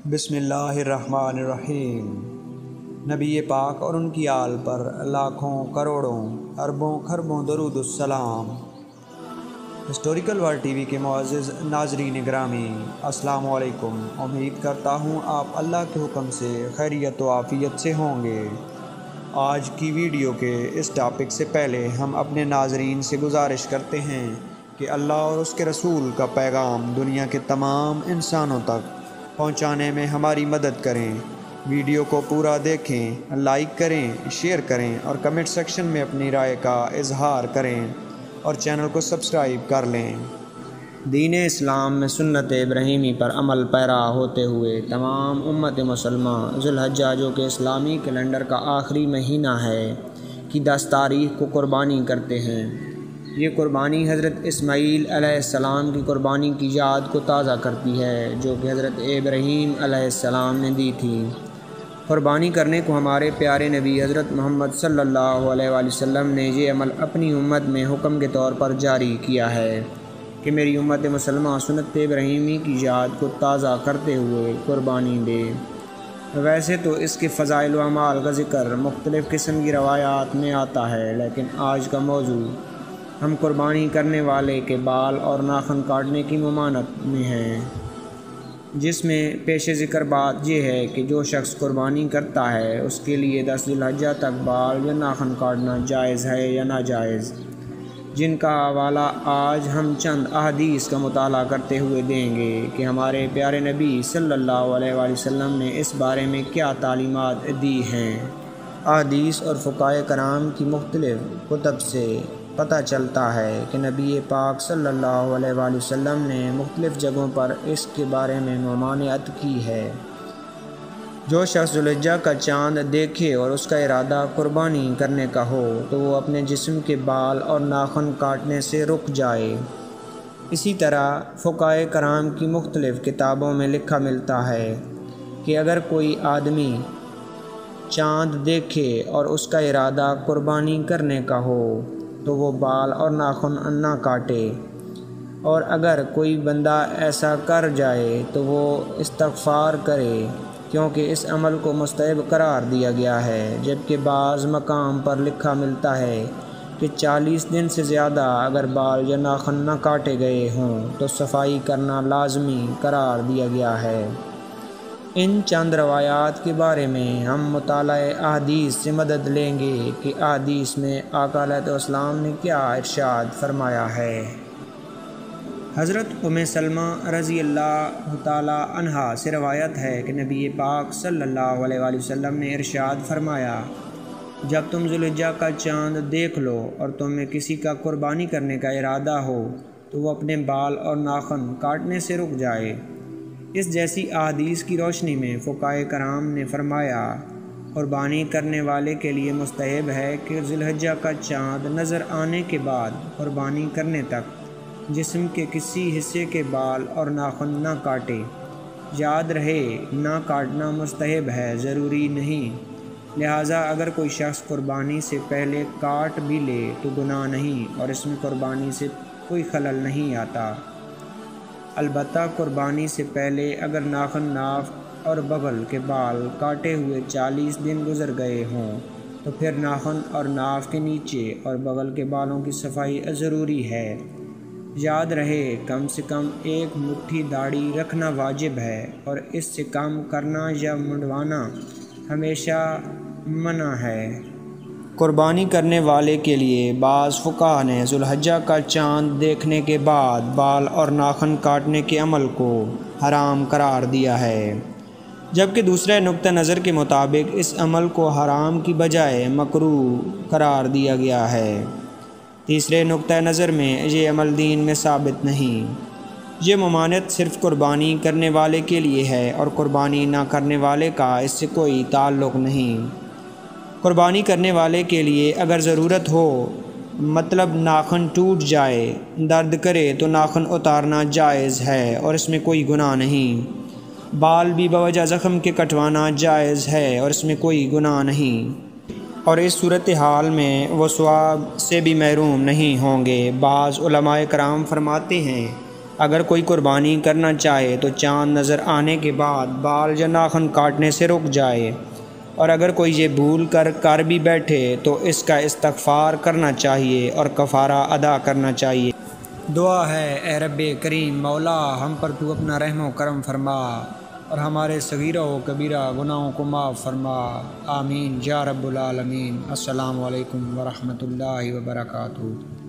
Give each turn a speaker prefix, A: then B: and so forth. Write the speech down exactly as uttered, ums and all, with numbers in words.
A: بسم اللہ الرحمن الرحیم۔ نبی پاک اور ان کی آل پر لاکھوں کروڑوں اربوں خربوں درود السلام۔ ہسٹوریکل ورلڈ ٹی وی کے معزز ناظرین گرامی، السلام علیکم۔ امید کرتا ہوں آپ اللہ کے حکم سے خیریت و عافیت سے ہوں گے۔ آج کی ویڈیو کے اس ٹاپک سے پہلے ہم اپنے ناظرین سے گزارش کرتے ہیں کہ اللہ اور اس کے رسول کا پیغام دنیا کے تمام انسانوں تک پہنچانے میں ہماری مدد کریں۔ ویڈیو کو پورا دیکھیں، لائک کریں، شیئر کریں اور کمنٹ سیکشن میں اپنی رائے کا اظہار کریں اور چینل کو سبسکرائب کر لیں۔ دین اسلام میں سنت ابراہیمی پر عمل پیرا ہوتے ہوئے تمام امت مسلمہ ذو الحجہ، جو کہ اسلامی کیلنڈر کا آخری مہینہ ہے، کی دس تاریخ کو قربانی کرتے ہیں۔ یہ قربانی حضرت اسماعیل علیہ السلام کی قربانی کی یاد کو تازہ کرتی ہے، جو کہ حضرت ابراہیم علیہ السلام نے دی تھی۔ قربانی کرنے کو ہمارے پیارے نبی حضرت محمد صلی اللہ علیہ وآلہ وسلم نے یہ عمل اپنی امت میں حکم کے طور پر جاری کیا ہے کہ میری امت مسلمہ سنت ابراہیمی کی یاد کو تازہ کرتے ہوئے قربانی دے۔ ویسے تو اس کے فضائل و اعمال کا ذکر مختلف قسم کی روایات میں آتا ہے، لیکن آج کا موضوع ہم قربانی کرنے والے کے بال اور ناخن کاٹنے کی ممانعت میں ہے، جس میں پیش ذکر بات یہ ہے کہ جو شخص قربانی کرتا ہے اس کے لیے دس ذی الحجہ تک بال یا ناخن کاٹنا جائز ہے یا ناجائز، جن کا حوالہ آج ہم چند احادیث کا مطالعہ کرتے ہوئے دیں گے کہ ہمارے پیارے نبی صلی اللہ علیہ وآلہ وسلم نے اس بارے میں کیا تعلیمات دی ہیں۔ احادیث اور فقہائے کرام کی مختلف کتب سے پتہ چلتا ہے کہ نبی پاک صلی اللہ علیہ وآلہ وسلم نے مختلف جگہوں پر اس کے بارے میں ممانعت کی ہے۔ جو شخص ذو الحجہ کا چاند دیکھے اور اس کا ارادہ قربانی کرنے کا ہو تو وہ اپنے جسم کے بال اور ناخن کاٹنے سے رک جائے۔ اسی طرح فقہائے کرام کی مختلف کتابوں میں لکھا ملتا ہے کہ اگر کوئی آدمی چاند دیکھے اور اس کا ارادہ قربانی کرنے کا ہو تو وہ بال اور ناخن نہ کاٹے، اور اگر کوئی بندہ ایسا کر جائے تو وہ استغفار کرے، کیونکہ اس عمل کو مستحب قرار دیا گیا ہے، جبکہ بعض مقام پر لکھا ملتا ہے کہ چالیس دن سے زیادہ اگر بال یا ناخن نہ کاٹے گئے ہوں تو صفائی کرنا لازمی قرار دیا گیا ہے۔ ان چند روایات کے بارے میں ہم مطالعہ احادیث سے مدد لیں گے کہ احادیث میں آقا علیہ السلام نے کیا ارشاد فرمایا ہے۔ حضرت ام سلمہ رضی اللہ تعالی عنہا سے روایت ہے کہ نبی پاک صلی اللہ علیہ وآلہ وسلم نے ارشاد فرمایا، جب تم ذو الحجہ کا چاند دیکھ لو اور تم میں کسی کا قربانی کرنے کا ارادہ ہو تو وہ اپنے بال اور ناخن کاٹنے سے رک جائے۔ اس جیسی احادیث کی روشنی میں فقہائے کرام نے فرمایا، قربانی کرنے والے کے لیے مستحب ہے کہ ذی الحجہ کا چاند نظر آنے کے بعد قربانی کرنے تک جسم کے کسی حصے کے بال اور ناخن نہ کاٹے۔ یاد رہے، نہ کاٹنا مستحب ہے، ضروری نہیں، لہٰذا اگر کوئی شخص قربانی سے پہلے کاٹ بھی لے تو گناہ نہیں اور اس میں قربانی سے کوئی خلل نہیں آتا۔ البتہ قربانی سے پہلے اگر ناخن، ناف اور بغل کے بال کاٹے ہوئے چالیس دن گزر گئے ہوں تو پھر ناخن اور ناف کے نیچے اور بغل کے بالوں کی صفائی ضروری ہے۔ یاد رہے، کم سے کم ایک مٹھی داڑھی رکھنا واجب ہے اور اس سے کم کرنا یا منڈوانا ہمیشہ منع ہے۔ قربانی کرنے والے کے لیے بعض فقہا نے ذو الحجہ کا چاند دیکھنے کے بعد بال اور ناخن کاٹنے کے عمل کو حرام قرار دیا ہے، جبکہ دوسرے نقطہ نظر کے مطابق اس عمل کو حرام کی بجائے مکروہ قرار دیا گیا ہے۔ تیسرے نقطہ نظر میں یہ عمل دین میں ثابت نہیں۔ یہ ممانعت صرف قربانی کرنے والے کے لیے ہے اور قربانی نہ کرنے والے کا اس سے کوئی تعلق نہیں۔ قربانی کرنے والے کے لیے اگر ضرورت ہو، مطلب ناخن ٹوٹ جائے، درد کرے تو ناخن اتارنا جائز ہے اور اس میں کوئی گناہ نہیں۔ بال بھی بوجہ زخم کے کٹوانا جائز ہے اور اس میں کوئی گناہ نہیں، اور اس صورتحال میں وہ ثواب سے بھی محروم نہیں ہوں گے۔ بعض علماء کرام فرماتے ہیں اگر کوئی قربانی کرنا چاہے تو چاند نظر آنے کے بعد بال یا ناخن کاٹنے سے رک جائے، اور اگر کوئی یہ بھول کر کر بھی بیٹھے تو اس کا استغفار کرنا چاہیے اور کفارہ ادا کرنا چاہیے۔ دعا ہے اے رب کریم، مولا ہم پر تو اپنا رحم و کرم فرما اور ہمارے صغیرہ و کبیرہ گناہوں کو معاف فرما، آمین یا رب العالمین۔ السلام علیکم ورحمۃ اللہ وبرکاتہ۔